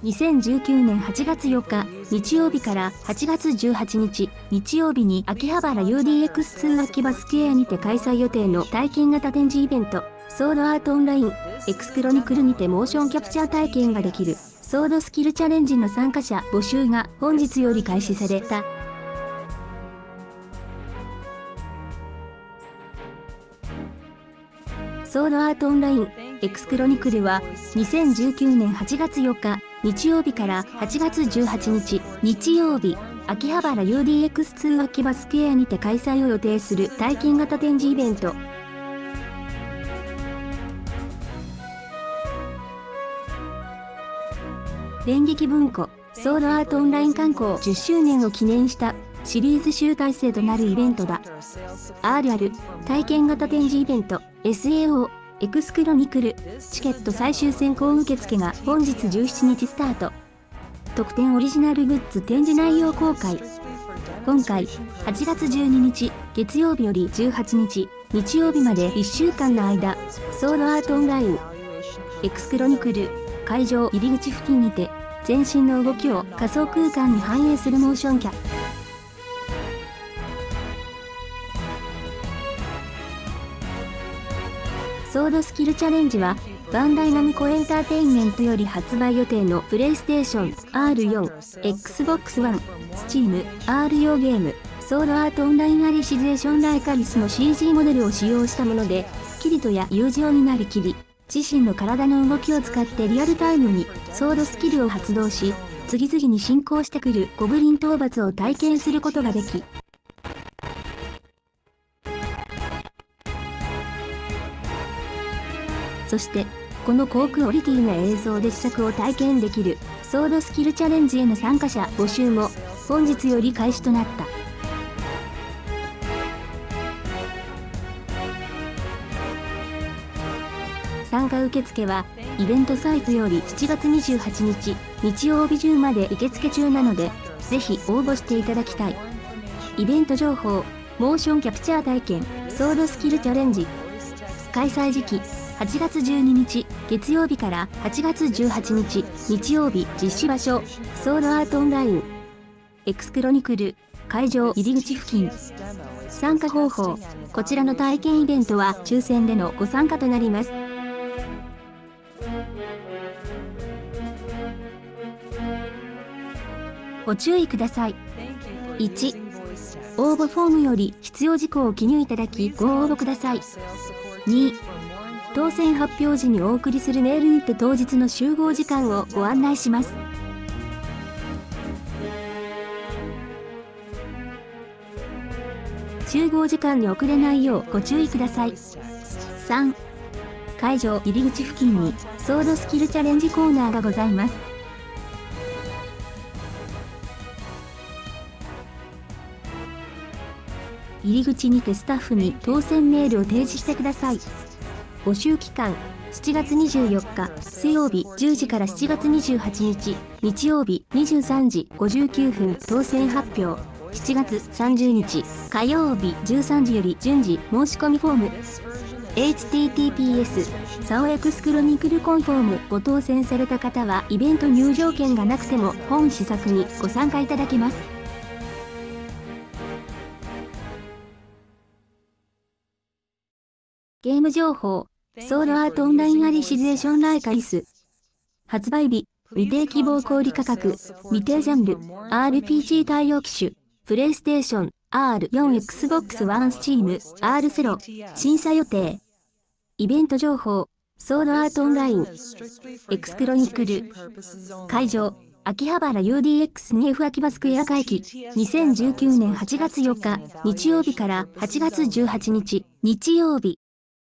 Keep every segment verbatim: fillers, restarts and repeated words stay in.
にせんじゅうきゅうねんはちがつよっか日曜日からはちがつじゅうはちにち日曜日に秋葉原 ユーディーエックスツー 秋葉スクエアにて開催予定の体験型展示イベント、ソードアートオンライン、エクスクロニクルにてモーションキャプチャー体験ができる、ソードスキルチャレンジの参加者募集が本日より開始された。ソードアートオンライン、エクスクロニクルはにせんじゅうきゅうねんはちがつよっか日曜日からはちがつじゅうはちにち日曜日、秋葉原 ユーディーエックスツー 秋葉スクエアにて開催を予定する体験型展示イベント。電撃文庫、ソードアートオンライン刊行じゅっしゅうねんを記念したシリーズ集大成となるイベントだ。アールアール 体験型展示イベント エスエーオー エクスクロニクルチケット最終選考受付が本日じゅうしちにちスタート。特典オリジナルグッズ展示内容公開。今回はちがつじゅうににち月曜日よりじゅうはちにち日曜日までいっしゅうかんの間、ソードアートオンラインエクスクロニクル会場入り口付近にて全身の動きを仮想空間に反映するモーションキャソードスキルチャレンジはバンダイナムコエンターテインメントより発売予定のプレイステーション アールフォー、エックスボックスワン、Steam、アール 用ゲーム、ソードアートオンラインアリシゼーションライカリスの シージー モデルを使用したもので、キリトや友情になりきり、自身の体の動きを使ってリアルタイムにソードスキルを発動し、次々に進行してくるゴブリン討伐を体験することができ、そして、この高クオリティな映像で試作を体験できるソードスキルチャレンジへの参加者募集も本日より開始となった。参加受付はイベントサイトよりしちがつにじゅうはちにち日曜日中まで受付中なので、ぜひ応募していただきたい。イベント情報、モーションキャプチャー体験、ソードスキルチャレンジ。開催時期、はちがつじゅうににち月曜日からはちがつじゅうはちにち日曜日実施場所、ソードアートオンライン。エクスクロニクル、会場入り口付近。参加方法、こちらの体験イベントは抽選でのご参加となります。ご注意ください。いち、応募フォームより必要事項を記入いただきご応募ください。に、当選発表時にお送りするメールにて当日の集合時間をご案内します。集合時間に遅れないようご注意ください。さん、会場入り口付近にソードスキルチャレンジコーナーがございます。入り口にてスタッフに当選メールを提示してください。募集期間、しちがつにじゅうよっか水曜日じゅうじからしちがつにじゅうはちにち日曜日にじゅうさんじごじゅうきゅうふん当選発表。しちがつさんじゅうにち火曜日じゅうさんじより順次申し込みフォーム。エイチティーティーピーエス サオエクスクロニクルコンフォームご当選された方はイベント入場券がなくても本試作にご参加いただけます。ゲーム情報、ソードアートオンラインアリシゼーションライカリス。発売日、未定希望小売価格、未定ジャンル、アールピージー 対応機種、プレイステーション、アールフォー、エックスボックスワン、Steam、アールゼロ、審査予定。イベント情報、ソードアートオンライン、エクスクロニクル。会場、秋葉原 ユーディーエックスツー 秋葉スクエア会期、にせんじゅうきゅうねんはちがつよっか日曜日からはちがつじゅうはちにち日曜日。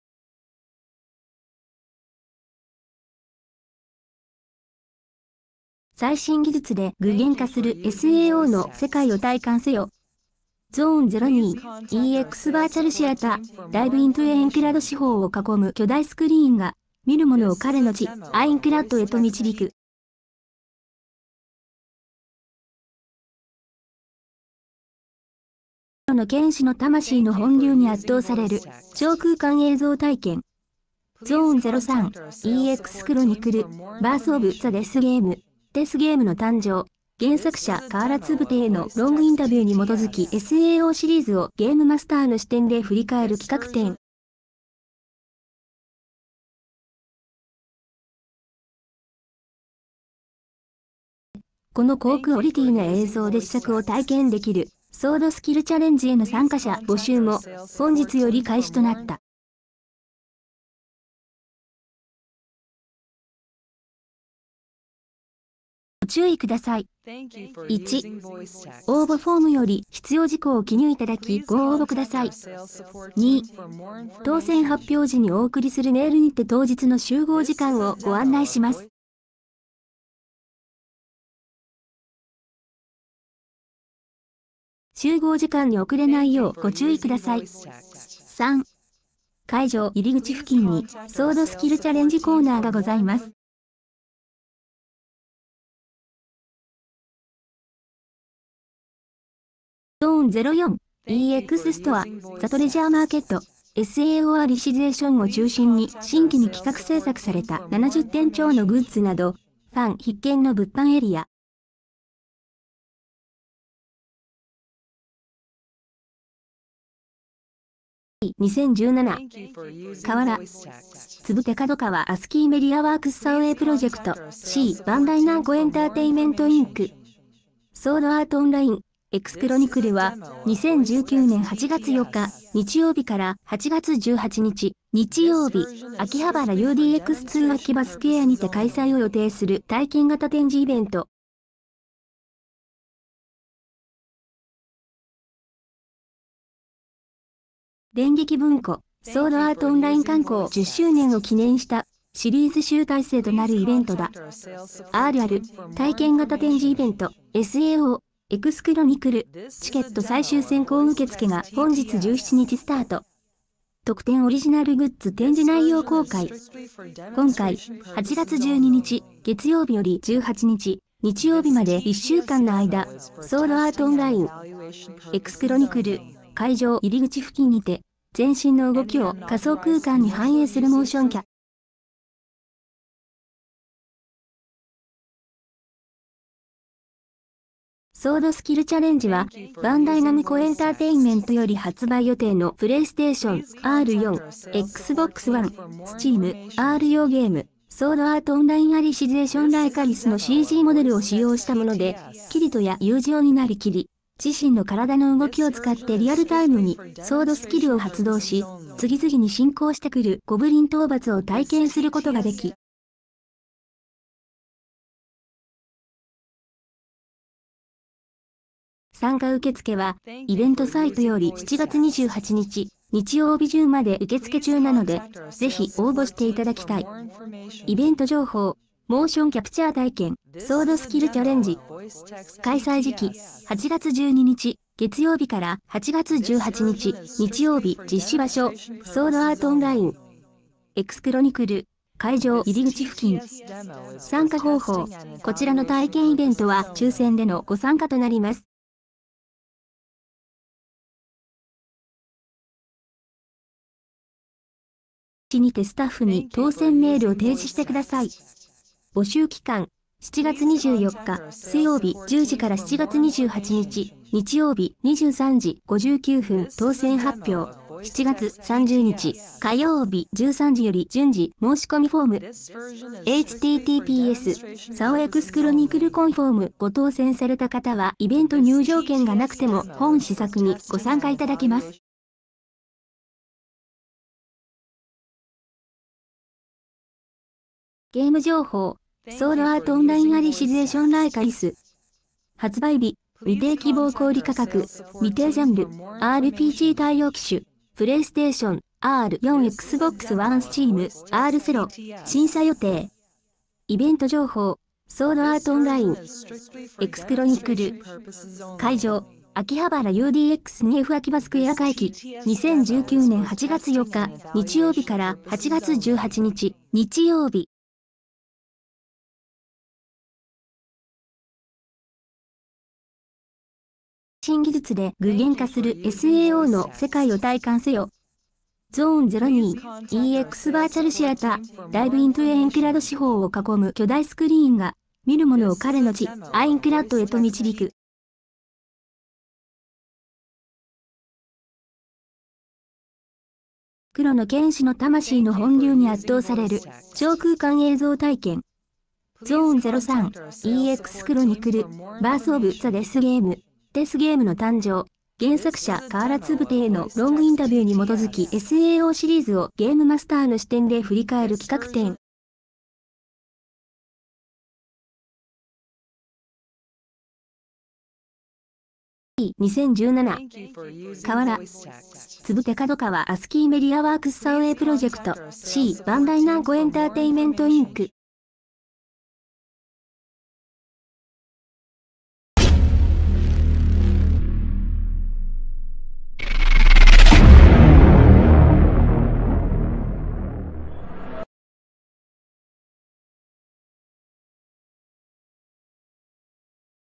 最新技術で具現化する エスエーオー の世界を体感せよ。ゾーンゼロに イーエックス バーチャルシアター、ライブイントゥエンクラド四方を囲む巨大スクリーンが、見る者を彼の地、アインクラッドへと導く。の剣士の魂の本流に圧倒される、超空間映像体験。ゾーンゼロさん、イーエックス クロニクル、バースオブザデスゲーム。 テスゲームの誕生。原作者カーラ・ツブテへのロングインタビューに基づき エスエーオー シリーズをゲームマスターの視点で振り返る企画展。この高クオリティな映像で試作を体験できるソードスキルチャレンジへの参加者募集も本日より開始となった。ご注意ください。いち、応募フォームより必要事項を記入いただきご応募ください。に、当選発表時にお送りするメールにて当日の集合時間をご案内します。集合時間に遅れないようご注意ください。さん、会場入り口付近にソードスキルチャレンジコーナーがございます。ゾーンゼロよん、イーエックス ストア、ザトレジャーマーケット、エスエーオー リシゼーションを中心に新規に企画制作されたななじゅってん超のグッズなど、ファン必見の物販エリア。にせんじゅうなな、河原、つぶて角川アスキーメディアワークスサウェイプロジェクト C バンダイナンコエンターテイメントインクソードアートオンラインエクスクロニクルはにせんじゅうきゅうねんはちがつよっか日曜日からはちがつじゅうはちにち日曜日秋葉原 ユーディーエックスツー 秋葉スクエアにて開催を予定する体験型展示イベント。電撃文庫、ソードアートオンライン観光じゅっしゅうねんを記念したシリーズ集大成となるイベントだ。アールアール 体験型展示イベント エスエーオー エクスクロニクルチケット最終選考受付が本日じゅうしちにちスタート。特典オリジナルグッズ展示内容公開。今回はちがつじゅうににち月曜日よりじゅうはちにち日曜日までいっしゅうかんの間、ソードアートオンラインエクスクロニクル会場入り口付近にて全身の動きを仮想空間に反映するモーションキャソードスキルチャレンジは、バンダイナムコエンターテインメントより発売予定のプレイステーション アールフォー、エックスボックスワン、Steam、アール 用ゲーム、ソードアートオンラインアリシゼーションライカリスの シージー モデルを使用したもので、キリトや友情になりきり、自身の体の動きを使ってリアルタイムにソードスキルを発動し、次々に進行してくるゴブリン討伐を体験することができ、参加受付は、イベントサイトよりしちがつにじゅうはちにち、日曜日中まで受付中なので、ぜひ応募していただきたい。イベント情報、モーションキャプチャー体験、ソードスキルチャレンジ。開催時期、はちがつじゅうににち、月曜日からはちがつじゅうはちにち、日曜日、実施場所、ソードアートオンライン。エクスクロニクル、会場入り口付近。参加方法、こちらの体験イベントは抽選でのご参加となります。にてスタッフに当選メールを提示してください。募集期間、しちがつにじゅうよっか水曜日じゅうじからしちがつにじゅうはちにち日曜日にじゅうさんじごじゅうきゅうふん当選発表。しちがつさんじゅうにち火曜日じゅうさんじより順次申し込みフォーム エイチティーティーピーエス サオエクスクロニクルコンフォームご当選された方はイベント入場券がなくても本試作にご参加いただけます。ゲーム情報、ソードアートオンラインアリシゼーションライカリス。発売日、未定希望小売価格、未定ジャンル、アールピージー 対応機種、プレイステーション、アールフォー、Xbox One Steam、アールゼロ、審査予定。イベント情報、ソードアートオンライン、エクスクロニクル。会場、秋葉原 ユーディーエックスにエフ 秋葉スクエア会期、にせんじゅうきゅうねんはちがつよっか、日曜日からはちがつじゅうはちにち、日曜日。新技術で具現化する エスエーオー の世界を体感せよ。ゾーンゼロに イーエックス バーチャルシアター、ライブイントゥエンクラド四方を囲む巨大スクリーンが見る者を彼の地、アインクラッドへと導く。黒の剣士の魂の本流に圧倒される、超空間映像体験。ゾーンゼロさん、イーエックス クロニクル、バースオブザデスゲーム、デスゲームの誕生。原作者カーラ・ツブテへのロングインタビューに基づき エスエーオー シリーズをゲームマスターの視点で振り返る企画展。にせんじゅうなな、河原、つぶて角川アスキーメディアワークスサウェイプロジェクト、C、バンダイナンコエンターテイメントインク。